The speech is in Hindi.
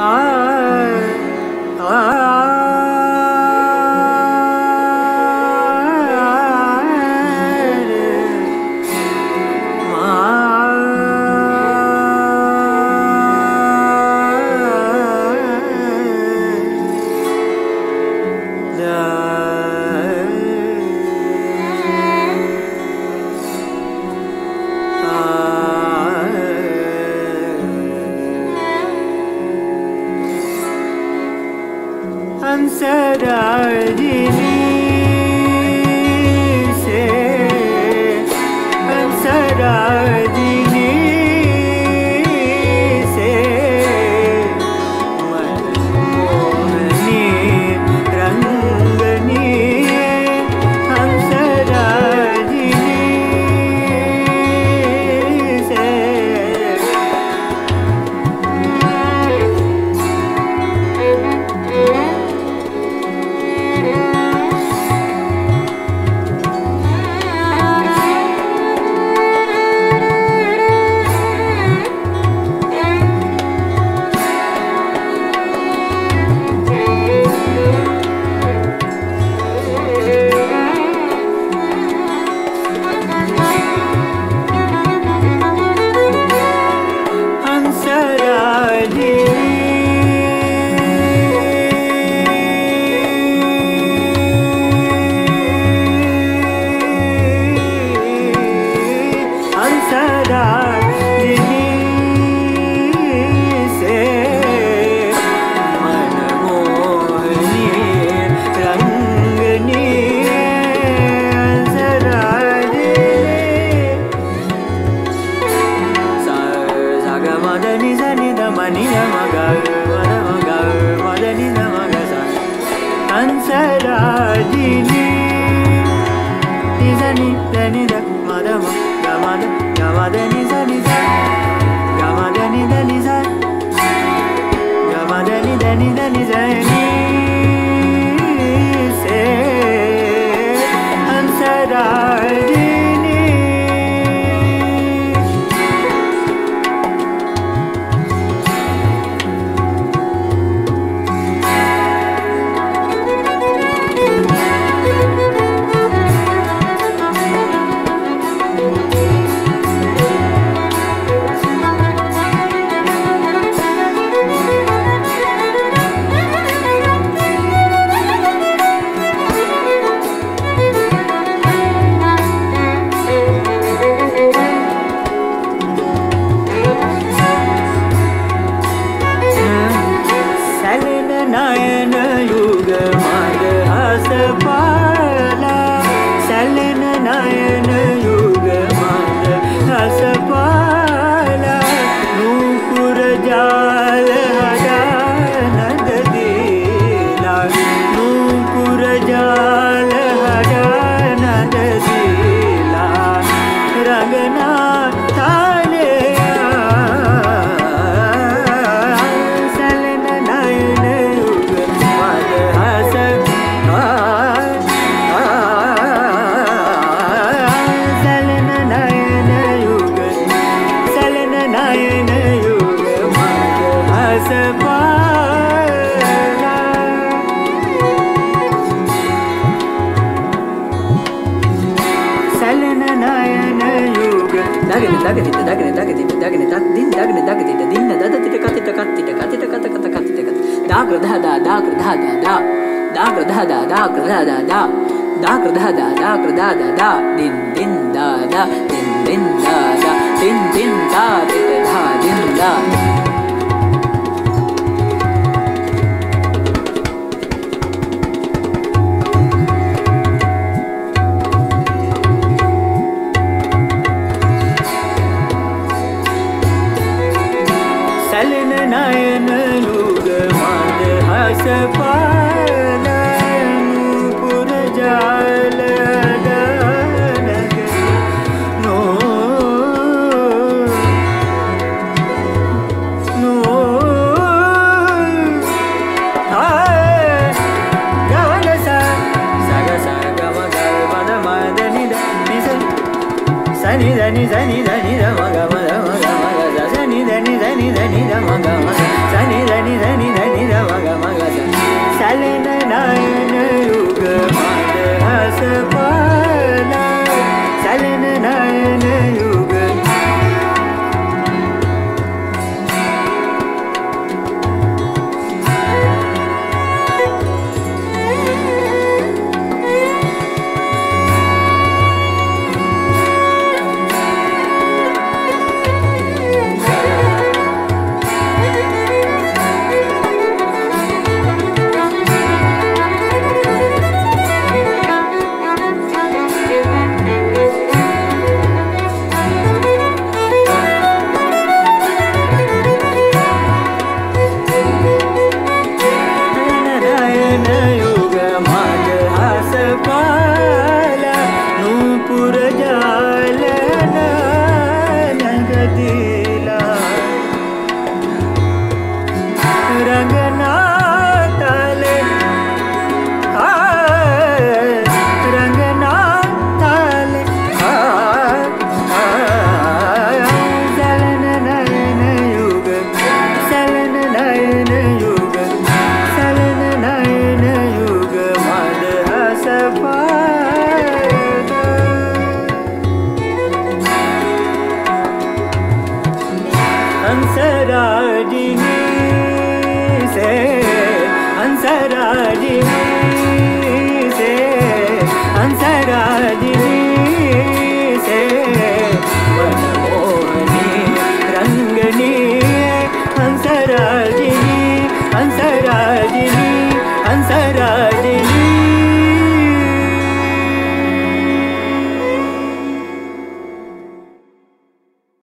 हंसराजिनी से हंसराजिनी से मनमोहनी रंगनी हंसराजिनी से हंसराजिनी निजनी दनि द मदम गमद गमदनि जनि ज गमदनि दनि ज गमदनि दनि दनि जनि से हंसराजिनी नयन युग मद हस पाला सलन नयन युग मद हस पाला नूपुर जाल हटा नद दीला नूपुर जाल हटा नद दीला रंगना ताले Dagni dagni dagni dagni dagni din dagni dagni din da da tika tika tika tika tika tika tika dag da da dag da da da dag da da dag da da da dag da da dag da da da din din da da din din da da din din da da din da नयन युग मद हस पाला नूपुर जाल नो नो गवन सा सग सा गम गव मद मद नि द सनि धनि धनि धनि ध म ग म ध म ग म ग ध नि धनि धनि धनि ध म ग म ग सनि धनि धनि धनि ध मग मग सलन नयन युग मंदहास पाला सलन नयन युग हंसराजिनी से हंसराजिनी